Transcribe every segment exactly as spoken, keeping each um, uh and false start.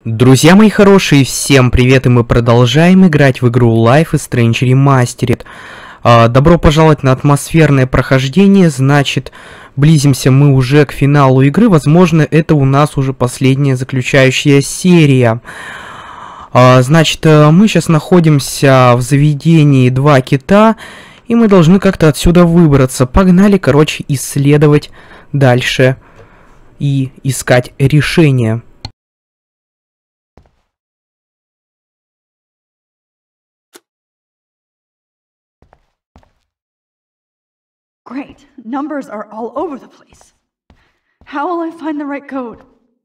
Друзья мои хорошие, всем привет, и мы продолжаем играть в игру Life is Strange Remastered. А, добро пожаловать на атмосферное прохождение, значит, близимся мы уже к финалу игры, возможно, это у нас уже последняя заключающая серия. А, значит, мы сейчас находимся в заведении Два Кита, и мы должны как-то отсюда выбраться. Погнали, короче, исследовать дальше и искать решение. Great. Numbers are all over the place. How will I find the right code?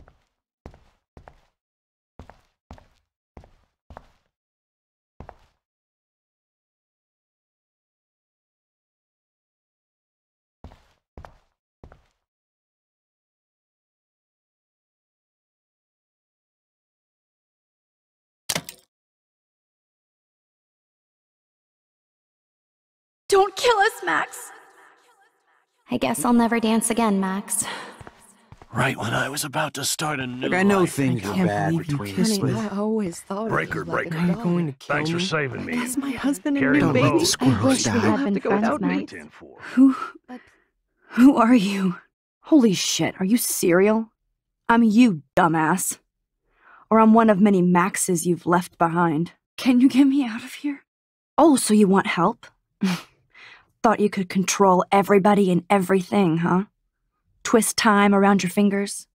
Don't kill us, Max! I guess I'll never dance again, Max. Right when I was about to start a new Look, I know life. things I are can't bad believe you between kissed us. with. but- I always thought Breaker, it was like breaker. a Are you dog. going to kill Thanks me? for saving me. That's my husband Carry and the new load. baby. The I wish we died. had been To go friends, without me. Max. ten four. Who... Who are you? Holy shit, are you serial? I'm you, dumbass. Or I'm one of many Maxes you've left behind. Can you get me out of here? Oh, so you want help? Thought you could control everybody and everything, huh? Twist time around your fingers?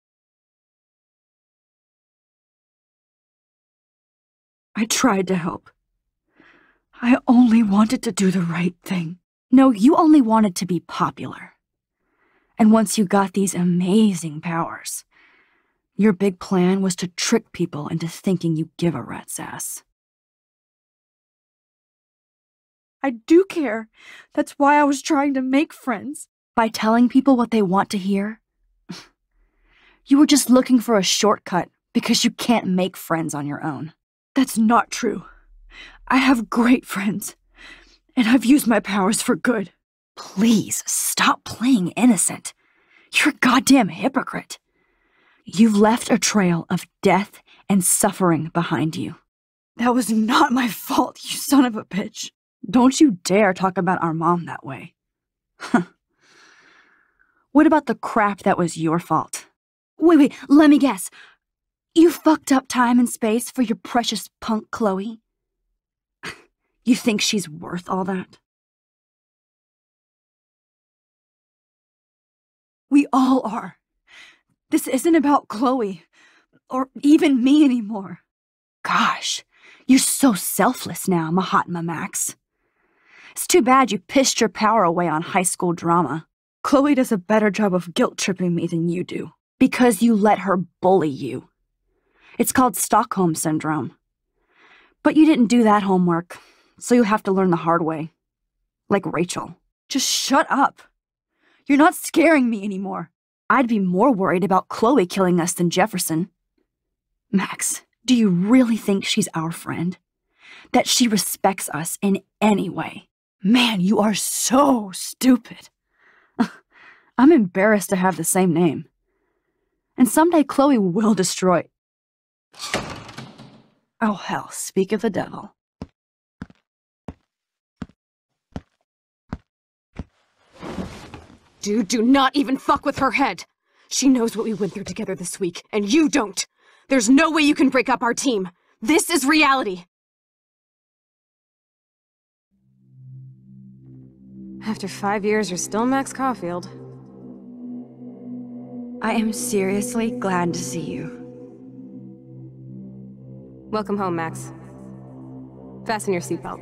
I tried to help. I only wanted to do the right thing. No, you only wanted to be popular. And once you got these amazing powers, your big plan was to trick people into thinking you give a rat's ass. I do care. That's why I was trying to make friends. By telling people what they want to hear? You were just looking for a shortcut because you can't make friends on your own. That's not true. I have great friends, and I've used my powers for good. Please, stop playing innocent. You're a goddamn hypocrite. You've left a trail of death and suffering behind you. That was not my fault, you son of a bitch. Don't you dare talk about our mom that way. What about the crap that was your fault? Wait, wait, let me guess. You fucked up time and space for your precious punk Chloe? You think she's worth all that? We all are. This isn't about Chloe, or even me anymore. Gosh, you're so selfless now, Mahatma Max. It's too bad you pissed your power away on high school drama. Chloe does a better job of guilt-tripping me than you do, because you let her bully you. It's called Stockholm Syndrome. But you didn't do that homework, so you'll have to learn the hard way. Like Rachel. Just shut up. You're not scaring me anymore. I'd be more worried about Chloe killing us than Jefferson. Max, do you really think she's our friend? That she respects us in any way? Man, you are so stupid. I'm embarrassed to have the same name. And someday Chloe will destroy... Oh hell, speak of the devil. Dude, do not even fuck with her head! She knows what we went through together this week, and you don't! There's no way you can break up our team! This is reality! After five years, you're still Max Caulfield. I am seriously glad to see you. Welcome home, Max. Fasten your seatbelt.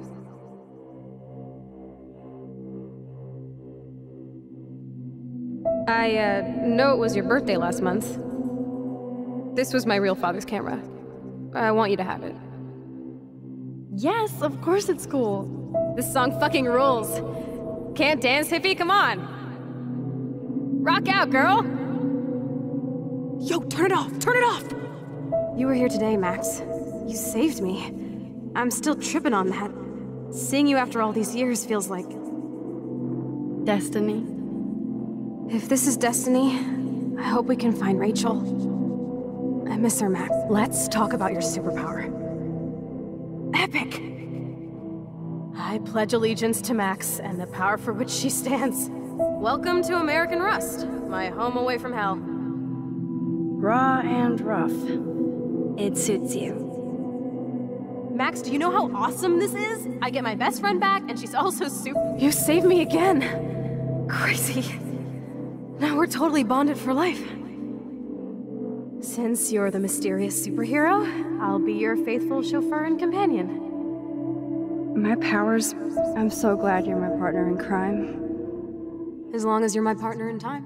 I, uh, know it was your birthday last month. This was my real father's camera. I want you to have it. Yes, of course it's cool. This song fucking rules. Can't dance, hippie? Come on! Rock out, girl! Yo, turn it off! Turn it off! You were here today, Max. You saved me. I'm still tripping on that. Seeing you after all these years feels like... Destiny. If this is destiny, I hope we can find Rachel. I miss her, Max. Let's talk about your superpower. Epic! I pledge allegiance to Max and the power for which she stands. Welcome to American Rust, my home away from hell. Raw and rough. It suits you. Max, do you know how awesome this is? I get my best friend back, and she's also super- You saved me again. Crazy. Now we're totally bonded for life. Since you're the mysterious superhero, I'll be your faithful chauffeur and companion. My powers, I'm so glad you're my partner in crime. As long as you're my partner in time.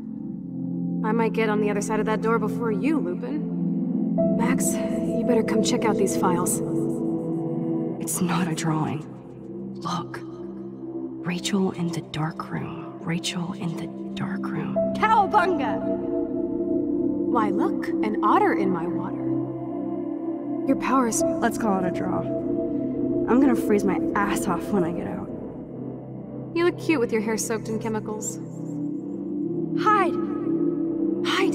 I might get on the other side of that door before you, Lupin. Max, you better come check out these files. It's not a drawing. Look. Rachel in the dark room. Rachel in the dark room. Cowabunga! Why, look, an otter in my water. Your powers... Let's call it a draw. I'm gonna freeze my ass off when I get out. You look cute with your hair soaked in chemicals. Hide! Hide!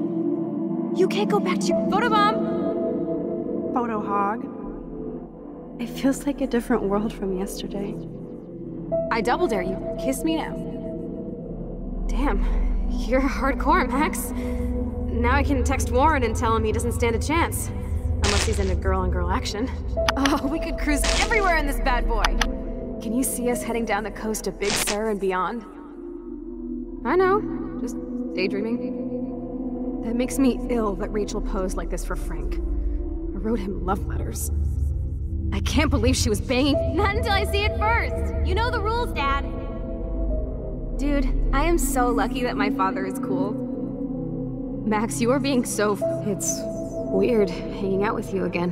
You can't go back to your photobomb! Photo hog. It feels like a different world from yesterday. I double dare you. Kiss me now. Damn, you're hardcore, Max. Now I can text Warren and tell him he doesn't stand a chance. Unless he's into girl-on-girl action. Oh, we could cruise everywhere in this bad boy! Can you see us heading down the coast to Big Sur and beyond? I know, just daydreaming. That makes me ill that Rachel posed like this for Frank. I wrote him love letters. I can't believe she was banging- Not until I see it first! You know the rules, Dad! Dude, I am so lucky that my father is cool. Max, you are being so f- It's weird hanging out with you again.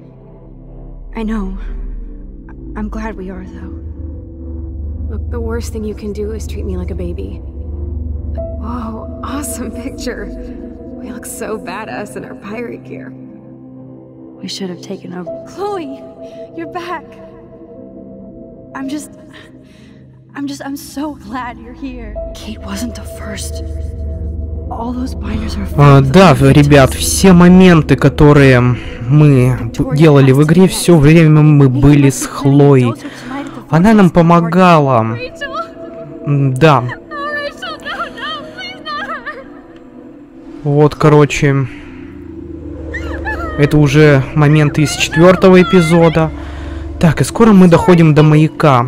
I know. I'm glad we are, though. Look, the worst thing you can do is treat me like a baby. Whoa, awesome picture. We look so badass in our pirate gear. We should have taken over. Chloe! You're back! I'm just... I'm just... I'm so glad you're here. Kate wasn't the first. All those binders are... А, да, ребят, все моменты, которые мы делали в игре, все время мы были с Хлоей. Она нам помогала. Да. Вот, короче... Это уже моменты из четвертого эпизода. Так, и скоро мы доходим до маяка.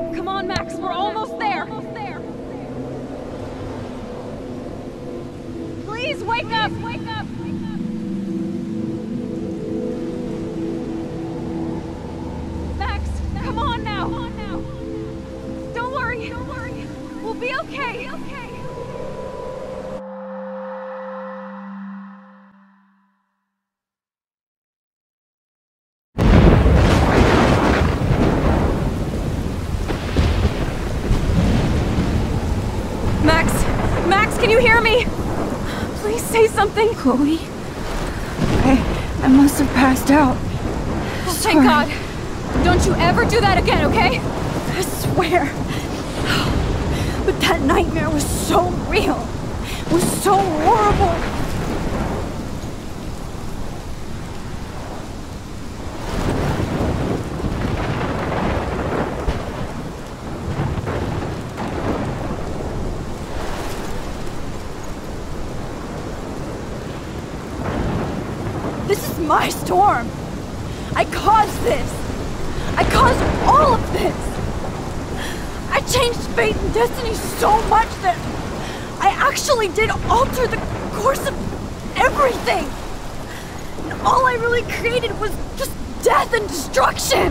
Max! Max, can you hear me? Please say something. Chloe? I... I must have passed out. Oh, thank God. Don't you ever do that again, okay? I swear. But that nightmare was so real. It was so horrible. This is my storm! I caused this! I caused all of this! I changed fate and destiny so much that I actually did alter the course of everything! And all I really created was just death and destruction!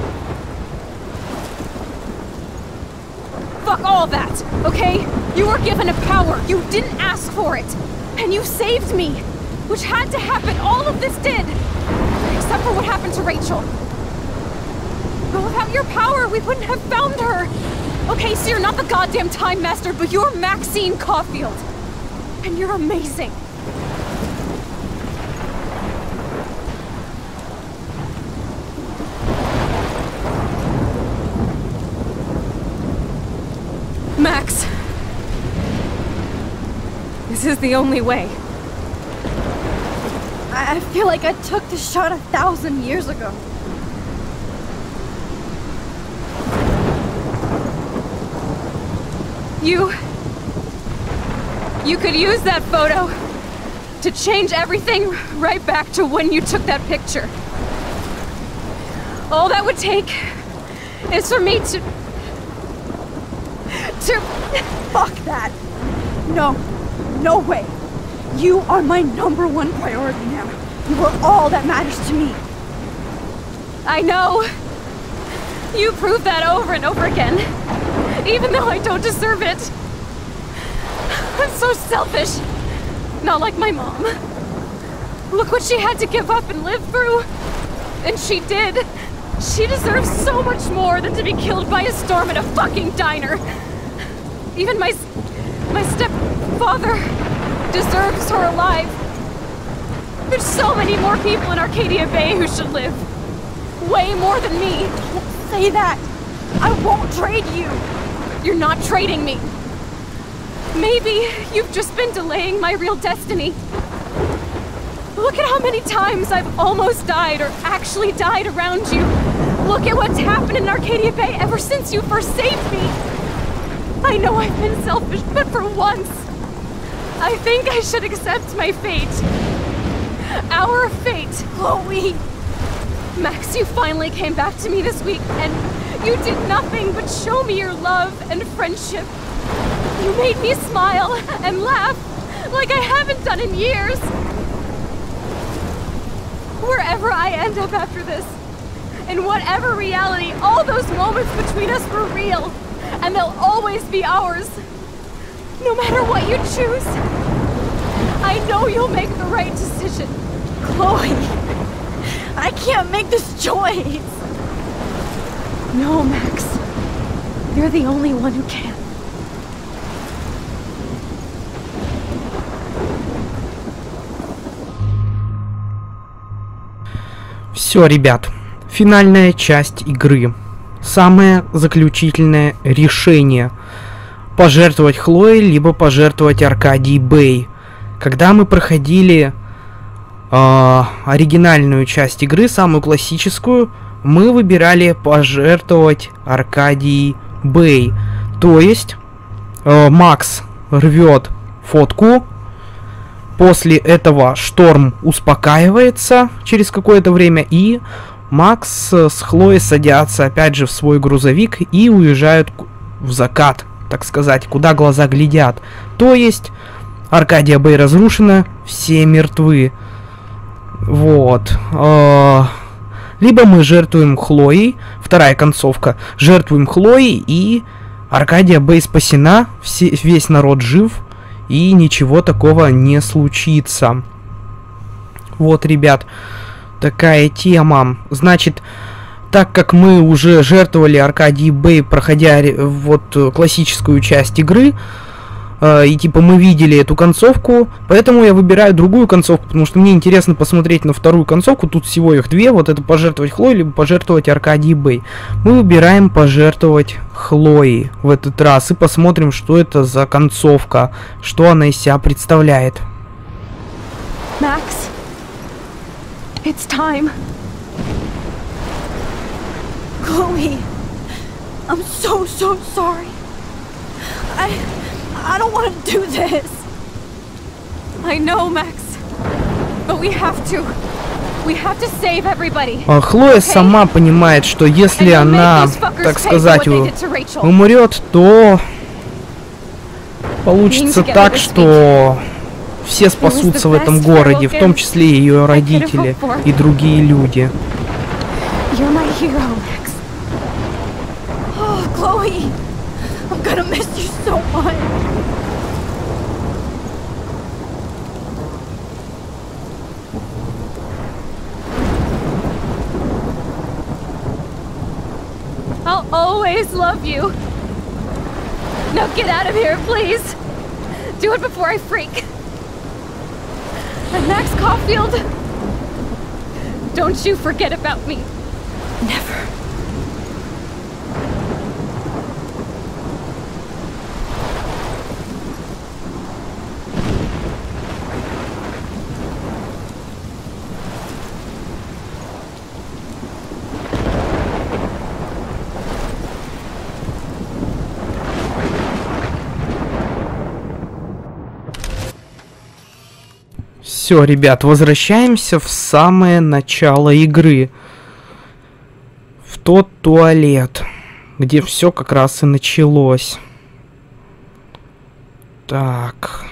Fuck all that, okay? You were given a power, you didn't ask for it! And you saved me! Which had to happen, all of this did! Except for what happened to Rachel. But without your power, we wouldn't have found her! Okay, so you're not the goddamn Time Master, but you're Maxine Caulfield! And you're amazing! Max! This is the only way. I feel like I took the shot a thousand years ago. You... You could use that photo to change everything right back to when you took that picture. All that would take is for me to... to... Fuck that! No, no way. You are my number one priority now. You are all that matters to me. I know. You prove that over and over again, even though I don't deserve it. I'm so selfish. Not like my mom. Look what she had to give up and live through. And she did. She deserves so much more than to be killed by a storm in a fucking diner. Even my... my stepfather deserves her alive. There's so many more people in Arcadia Bay who should live. Way more than me. Don't say that. I won't trade you. You're not trading me. Maybe you've just been delaying my real destiny. Look at how many times I've almost died or actually died around you. Look at what's happened in Arcadia Bay ever since you first saved me. I know I've been selfish, but for once, I think I should accept my fate. Our fate. Chloe! Max, you finally came back to me this week, and you did nothing but show me your love and friendship. You made me smile and laugh like I haven't done in years. Wherever I end up after this, in whatever reality, all those moments between us were real, and they'll always be ours. No matter what you choose, I know you'll make the right decision. Chloe! I can't make this choice! No, Max. You're the only one who can. Все, ребят, финальная часть игры. Самое заключительное решение. Пожертвовать Хлоей, либо пожертвовать Аркадией Бэй. Когда мы проходили э, оригинальную часть игры, самую классическую, мы выбирали пожертвовать Аркадией Бэй. То есть э, Макс рвет фотку. После этого Шторм успокаивается через какое-то время, и Макс с Хлоей садятся опять же в свой грузовик и уезжают в закат, так сказать, куда глаза глядят. То есть Аркадия Бэй разрушена, все мертвы. Вот. Либо мы жертвуем Хлоей, вторая концовка, жертвуем Хлоей, и Аркадия Бэй спасена, все, весь народ жив, и ничего такого не случится. Вот, ребят, такая тема. Значит, так как мы уже жертвовали Аркадией Бэй, проходя вот классическую часть игры, э, и типа мы видели эту концовку, поэтому я выбираю другую концовку, потому что мне интересно посмотреть на вторую концовку. Тут всего их две, вот это пожертвовать Хлоей, либо пожертвовать Аркадией Бэй. Мы выбираем пожертвовать Хлоей в этот раз и посмотрим, что это за концовка, что она из себя представляет. Max, it's time. Chloe! I'm so, so sorry. I... I don't want to do this. I know, Max. But we have to. We have to save everybody. А Хлоя сама понимает, что если она, так сказать, умрет, то получится так, что все спасутся в этом городе, в том числе и ее родители и другие люди. You're my hero, Max. Oh, Chloe! I'm gonna miss you so much. I'll always love you. Now get out of here, please. Do it before I freak. And Max Caulfield, don't you forget about me. Never. Все, ребят, возвращаемся в самое начало игры. В тот туалет, где все как раз и началось. Так.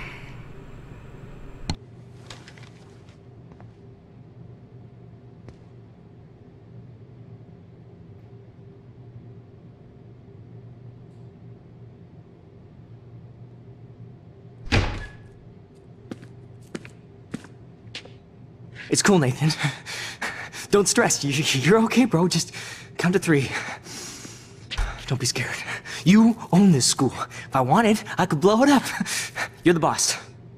It's cool, Nathan. Don't stress. You, you're okay, bro. Just count to three. Don't be scared. You own this school. If I wanted, I could blow it up. You're the boss.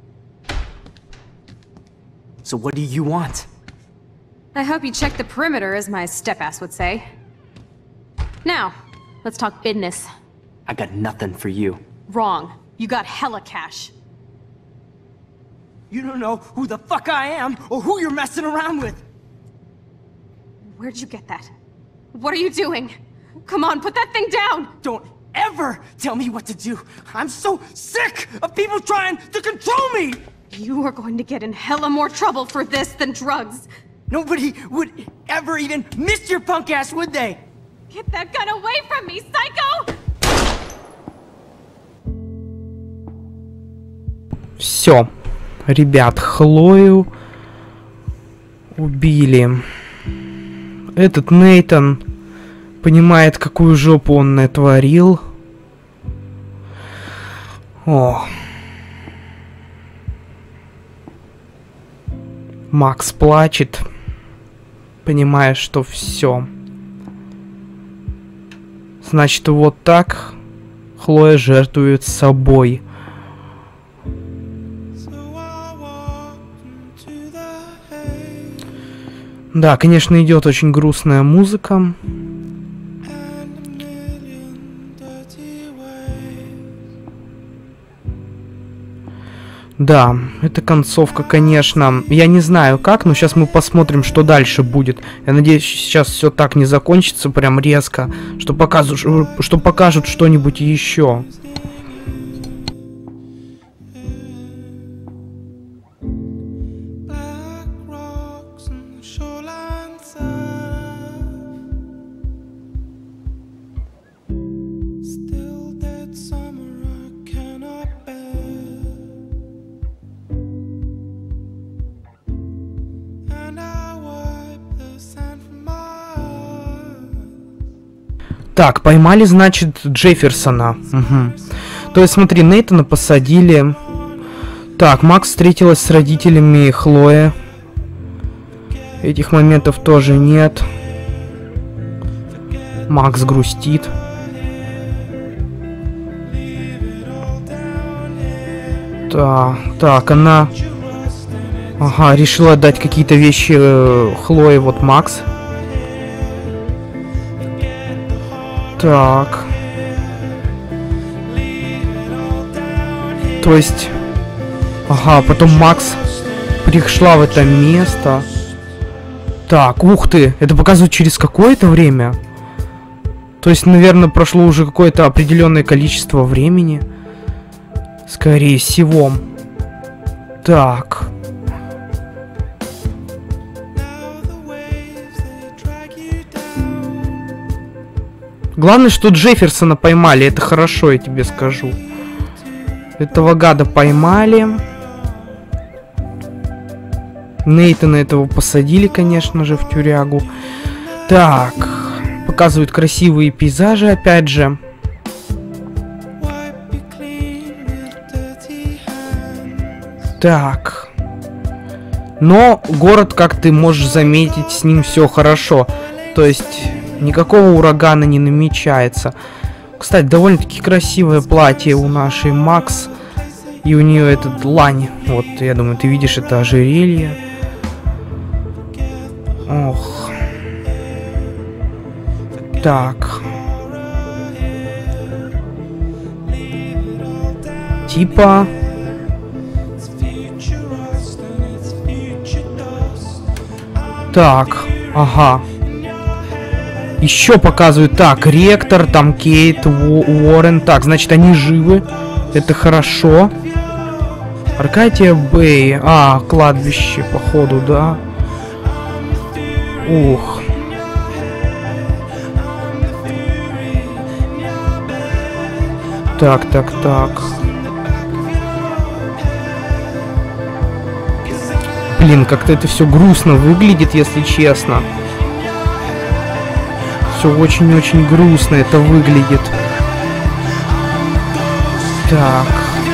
So what do you want? I hope you check the perimeter, as my step-ass would say. Now, let's talk business. I got nothing for you. Wrong. You got hella cash. You don't know who the fuck I am or who you're messing around with. Where'd you get that? What are you doing? Come on, put that thing down! Don't ever tell me what to do. I'm so sick of people trying to control me! You are going to get in hella more trouble for this than drugs. Nobody would ever even miss your punk ass, would they? Get that gun away from me, psycho! Все. Ребят, Хлою убили. Этот Нейтан понимает, какую жопу он натворил. О. Макс плачет, понимая, что все. Значит, вот так Хлоя жертвует собой. Да, конечно, идет очень грустная музыка. Да, эта концовка, конечно, я не знаю как, но сейчас мы посмотрим, что дальше будет. Я надеюсь, сейчас все так не закончится прям резко, что покажут, что покажут что-нибудь еще. Так, поймали, значит, Джефферсона. Угу. То есть, смотри, Нейтана посадили. Так, Макс встретилась с родителями Хлои. Этих моментов тоже нет. Макс грустит. Так, так, она... Ага, решила дать какие-то вещи э, Хлое, вот Макс. Так. То есть... Ага, потом Макс пришла в это место. Так, ух ты, это показывает через какое-то время. То есть, наверное, прошло уже какое-то определенное количество времени. Скорее всего. Так. Главное, что Джефферсона поймали, это хорошо, я тебе скажу. Этого гада поймали. Нейтана этого посадили, конечно же, в тюрягу. Так, показывают красивые пейзажи, опять же. Так. Но город, как ты можешь заметить, с ним все хорошо. То есть... Никакого урагана не намечается. Кстати, довольно-таки красивое платье у нашей Макс. И у нее этот лань. Вот, я думаю, ты видишь это ожерелье. Ох. Так. Типа... Так, ага. Еще показывают, так, ректор, там Кейт, Уоррен. Так, значит, они живы. Это хорошо. Аркадия Бэй. А, кладбище, походу, да. Ух. Так, так, так. Блин, как-то это все грустно выглядит, если честно. Все очень-очень грустно это выглядит. Так.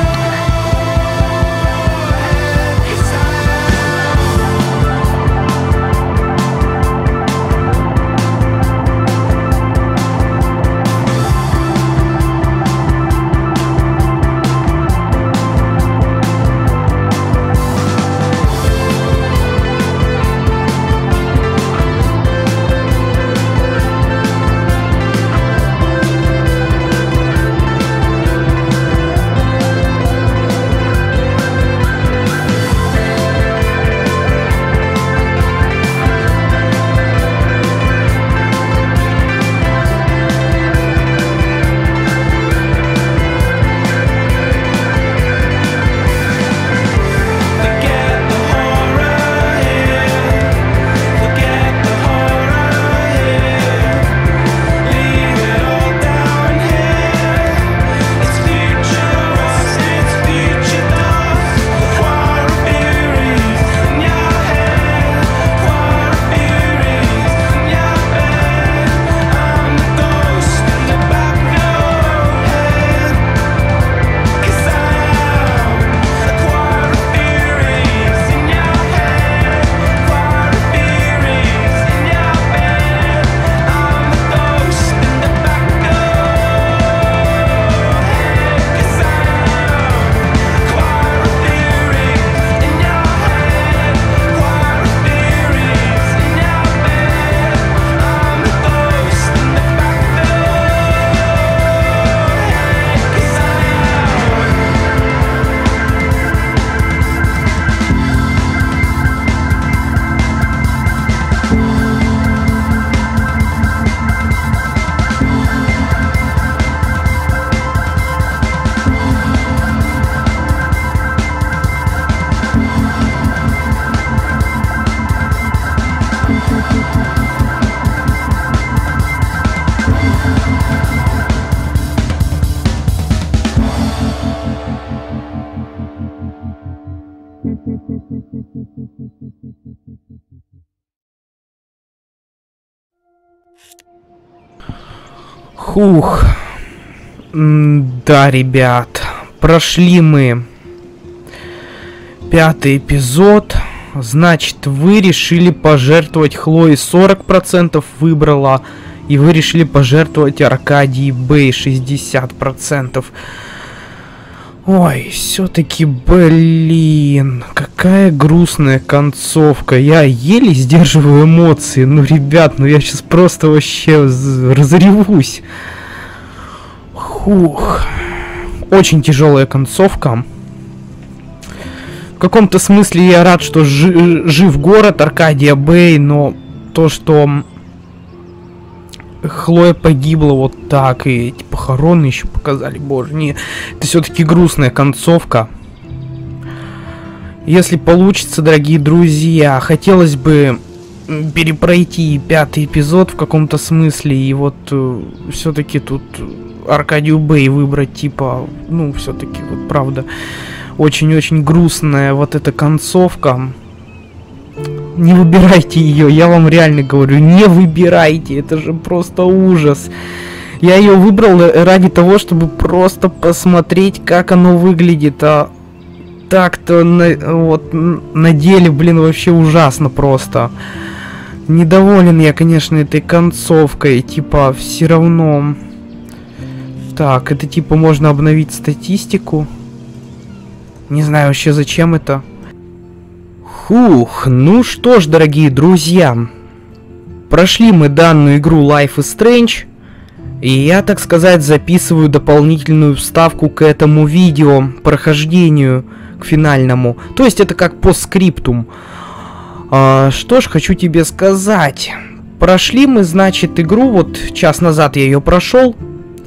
Хух. Да, ребят. Прошли мы пятый эпизод. Значит, вы решили пожертвовать Хлое сорок процентов выбрала. И вы решили пожертвовать Аркадии Бэй шестьдесят процентов. Ой, все-таки, блин, какая грустная концовка. Я еле сдерживаю эмоции. Ну, ребят, ну я сейчас просто вообще разревусь. Хух. Очень тяжелая концовка. В каком-то смысле я рад, что жи- жив город Аркадия Бэй, но то, что Хлоя погибла вот так, и эти похороны еще показали, боже, не, это все-таки грустная концовка. Если получится, дорогие друзья, хотелось бы перепройти пятый эпизод в каком-то смысле, и вот э, все-таки тут Аркадию Бэй выбрать, типа, ну, все-таки, вот правда, очень-очень грустная вот эта концовка. Не выбирайте ее, я вам реально говорю, не выбирайте, это же просто ужас. Я ее выбрал ради того, чтобы просто посмотреть, как оно выглядит, а так-то на, вот, на деле, блин, вообще ужасно просто. Недоволен я, конечно, этой концовкой, типа, все равно. Так, это типа можно обновить статистику. Не знаю вообще, зачем это. Фух, ну что ж, дорогие друзья, прошли мы данную игру Life is Strange, и я, так сказать, записываю дополнительную вставку к этому видео, прохождению, к финальному. То есть это как постскриптум. А, что ж, хочу тебе сказать. Прошли мы, значит, игру, вот час назад я ее прошел.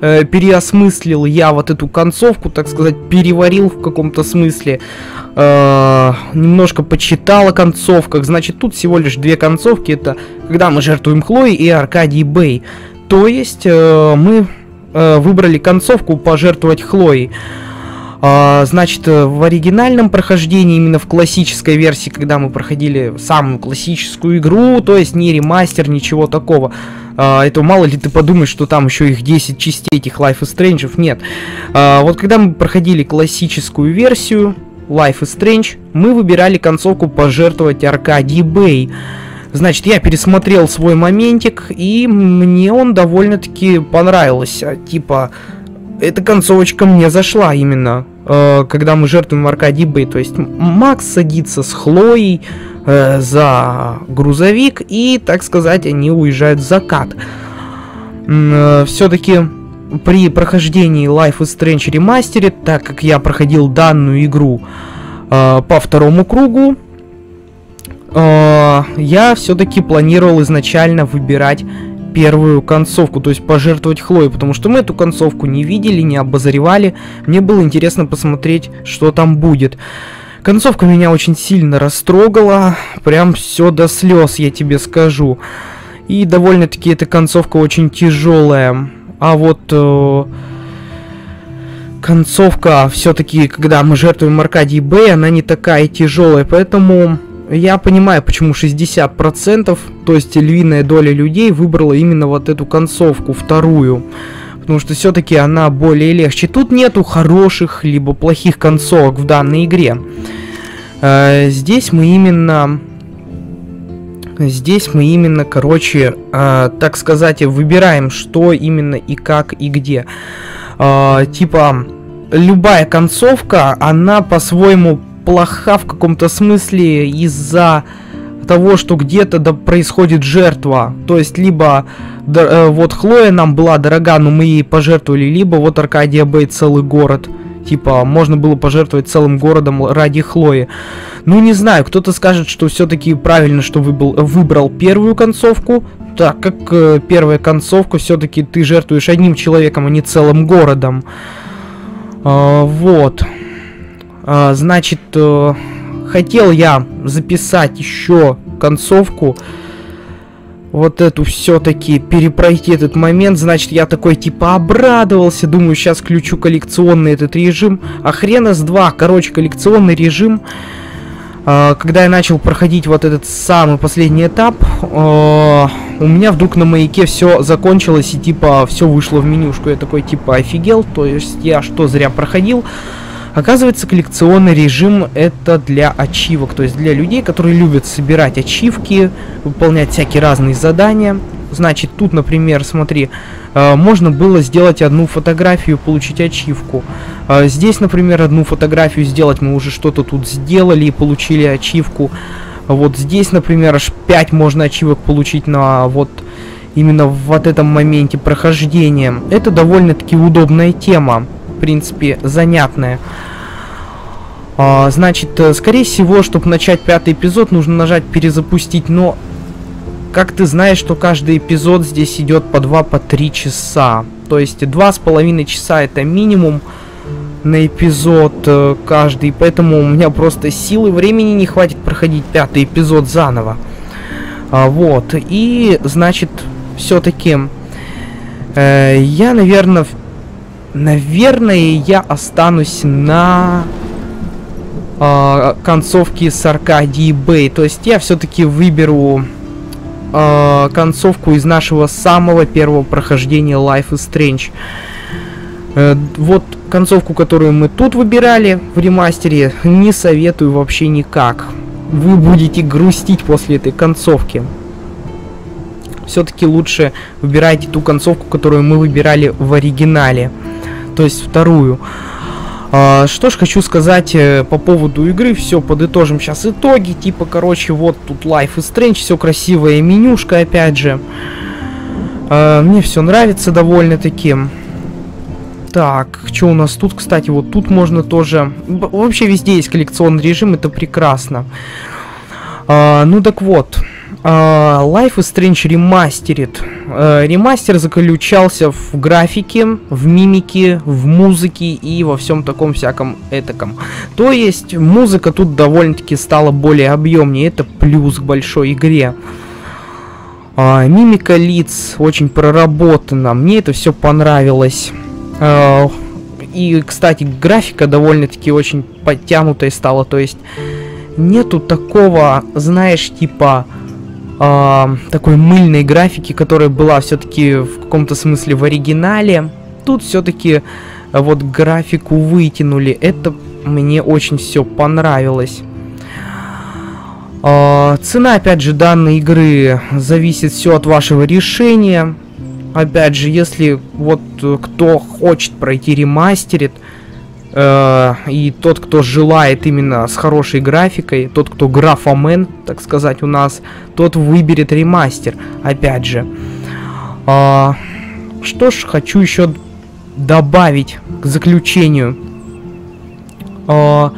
э, переосмыслил я вот эту концовку, так сказать, переварил в каком-то смысле. Э, немножко почитал о концовках. Значит, тут всего лишь две концовки. Это когда мы жертвуем Хлоей и Аркадий Бэй. То есть э, мы э, выбрали концовку пожертвовать Хлоей. Uh, значит, в оригинальном прохождении, именно в классической версии, когда мы проходили самую классическую игру, то есть не ремастер, ничего такого. Uh, это мало ли ты подумаешь, что там еще их десять частей, этих Life is Strange. Нет. Uh, вот когда мы проходили классическую версию Life is Strange, мы выбирали концовку пожертвовать Аркадий Бэй. Значит, я пересмотрел свой моментик, и мне он довольно-таки понравился. Типа, эта концовочка мне зашла именно, э, когда мы жертвуем Аркадий Бэй. То есть Макс садится с Хлоей э, за грузовик, и, так сказать, они уезжают в закат. Э, Все-таки при прохождении Life is Strange Remastered, так как я проходил данную игру э, по второму кругу, э, я все-таки планировал изначально выбирать первую концовку, то есть пожертвовать Хлоей, потому что мы эту концовку не видели, не обозревали. Мне было интересно посмотреть, что там будет. Концовка меня очень сильно растрогала, прям все до слез, я тебе скажу. И довольно-таки эта концовка очень тяжелая. А вот э, концовка все-таки, когда мы жертвуем Аркадий Бэй, она не такая тяжелая, поэтому я понимаю, почему шестьдесят процентов, то есть львиная доля людей выбрала именно вот эту концовку, вторую. Потому что все-таки она более легче. Тут нету хороших либо плохих концовок в данной игре. Э, здесь мы именно... Здесь мы именно, короче, э, так сказать, выбираем, что именно и как и где. Э, типа, любая концовка, она по-своему плоха в каком-то смысле из-за того, что где-то да происходит жертва. То есть, либо да, э, вот Хлоя нам была дорога, но мы ей пожертвовали, либо вот Аркадия Бэй целый город. Типа, можно было пожертвовать целым городом ради Хлои. Ну, не знаю, кто-то скажет, что все-таки правильно, что выбрал, выбрал первую концовку, так как э, первая концовка все-таки ты жертвуешь одним человеком, а не целым городом. Э, вот. Uh, значит, uh, хотел я записать еще концовку, вот эту все-таки перепройти этот момент. Значит, я такой типа обрадовался, думаю, сейчас включу коллекционный этот режим, а хрена с два, короче, коллекционный режим. Uh, когда я начал проходить вот этот самый последний этап, uh, у меня вдруг на маяке все закончилось и типа все вышло в менюшку. Я такой типа офигел, то есть я что, зря проходил? Оказывается, коллекционный режим это для ачивок, то есть для людей, которые любят собирать ачивки, выполнять всякие разные задания. Значит, тут, например, смотри, э, можно было сделать одну фотографию, получить ачивку. Э, здесь, например, одну фотографию сделать, мы уже что-то тут сделали и получили ачивку. Вот здесь, например, аж пять можно ачивок получить на вот именно в вот этом моменте прохождения. Это довольно-таки удобная тема. В принципе, занятная. А, значит, скорее всего, чтобы начать пятый эпизод, нужно нажать перезапустить, но как ты знаешь, что каждый эпизод здесь идет по два, по три часа. То есть два с половиной часа это минимум на эпизод э, каждый, поэтому у меня просто силы времени не хватит проходить пятый эпизод заново. А, вот, и значит, все-таки э, я, наверное, Наверное, я останусь на э, концовке с Аркадией Бэй. То есть я все-таки выберу э, концовку из нашего самого первого прохождения Life is Strange. Э, вот концовку, которую мы тут выбирали в ремастере, не советую вообще никак. Вы будете грустить после этой концовки. Все-таки лучше выбирайте ту концовку, которую мы выбирали в оригинале. То есть вторую. А, что ж хочу сказать э, по поводу игры. Все, подытожим сейчас итоги. Типа, короче, вот тут Life is Strange. Все красивая менюшка, опять же. А, мне все нравится довольно-таки. Так, что у нас тут, кстати, вот тут можно тоже... Вообще везде есть коллекционный режим, это прекрасно. А, ну так вот. Uh, Life is Strange Remastered. Uh, ремастер заключался в графике, в мимике, в музыке и во всем таком всяком этаком. То есть музыка тут довольно-таки стала более объемнее. Это плюс к большой игре. Uh, мимика лиц очень проработана. Мне это все понравилось. Uh, и, кстати, графика довольно-таки очень подтянутая стала. То есть нету такого, знаешь, типа... Uh, такой мыльной графики, которая была все-таки в каком-то смысле в оригинале. Тут все-таки uh, вот графику вытянули. Это мне очень все понравилось. Uh, цена, опять же, данной игры зависит все от вашего решения. Опять же, если вот кто хочет пройти ремастерит, Uh, и тот, кто желает именно с хорошей графикой, тот, кто графомен, так сказать, у нас, тот выберет ремастер. Опять же. Uh, что ж, хочу еще добавить к заключению. Uh,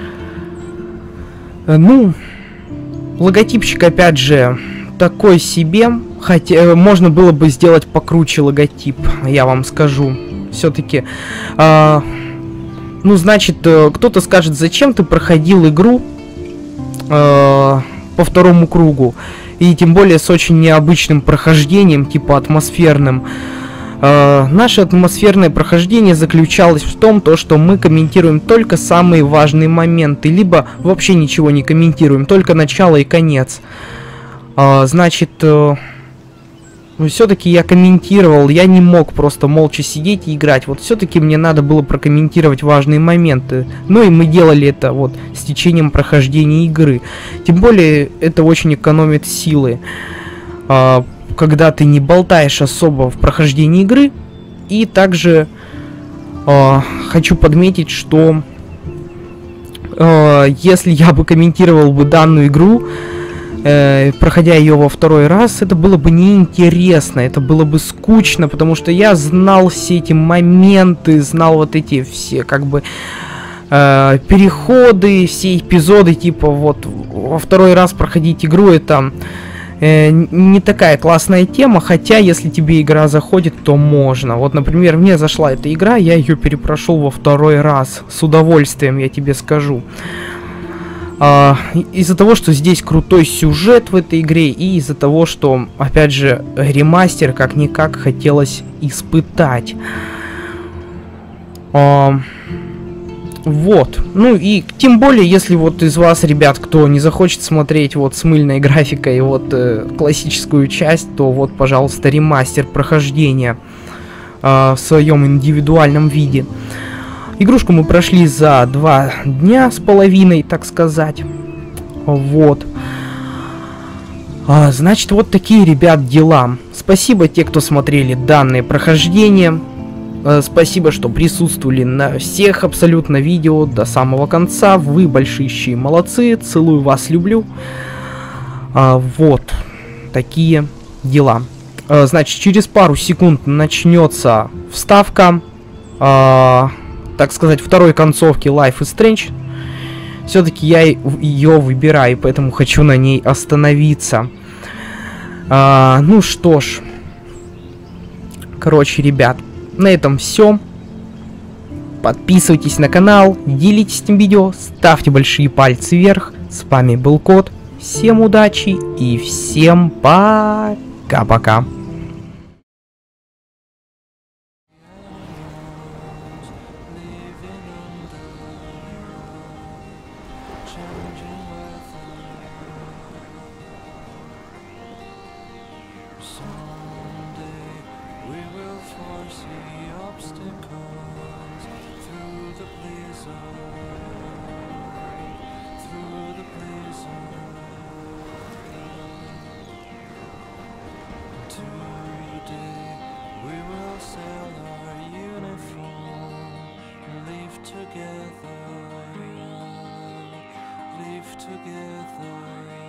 ну, логотипчик, опять же, такой себе. Хотя можно было бы сделать покруче логотип, я вам скажу. Все-таки... Uh, Ну, значит, кто-то скажет, зачем ты проходил игру э, по второму кругу. И тем более с очень необычным прохождением, типа атмосферным. Э, наше атмосферное прохождение заключалось в том, то, что мы комментируем только самые важные моменты. Либо вообще ничего не комментируем, только начало и конец. Э, значит... Э, Но все-таки я комментировал, я не мог просто молча сидеть и играть. Вот все-таки мне надо было прокомментировать важные моменты. Ну и мы делали это вот с течением прохождения игры. Тем более это очень экономит силы. А, когда ты не болтаешь особо в прохождении игры. И также а, хочу подметить, что а, если я бы комментировал бы данную игру, проходя ее во второй раз, это было бы неинтересно, это было бы скучно, потому что я знал все эти моменты, знал вот эти все как бы э, переходы, все эпизоды, типа вот во второй раз проходить игру, это э, не такая классная тема, хотя если тебе игра заходит, то можно. Вот, например, мне зашла эта игра, я ее перепрошел во второй раз, с удовольствием, я тебе скажу. Uh, из-за того, что здесь крутой сюжет в этой игре, и из-за того, что, опять же, ремастер как-никак хотелось испытать. Uh, вот. Ну и тем более, если вот из вас, ребят, кто не захочет смотреть вот с мыльной графикой вот э, классическую часть, то вот, пожалуйста, ремастер прохождения uh, в своем индивидуальном виде. Игрушку мы прошли за два дня с половиной, так сказать. Вот. А, значит, вот такие, ребят, дела. Спасибо те, кто смотрели данные прохождения. А, спасибо, что присутствовали на всех абсолютно видео до самого конца. Вы большущие молодцы. Целую вас, люблю. А, вот. Такие дела. А, значит, через пару секунд начнется вставка. А, так сказать, второй концовки Life is Strange. Все-таки я ее выбираю, поэтому хочу на ней остановиться. А, ну что ж. Короче, ребят, на этом все. Подписывайтесь на канал, делитесь этим видео, ставьте большие пальцы вверх. С вами был Кот. Всем удачи и всем пока-пока. Together, live together.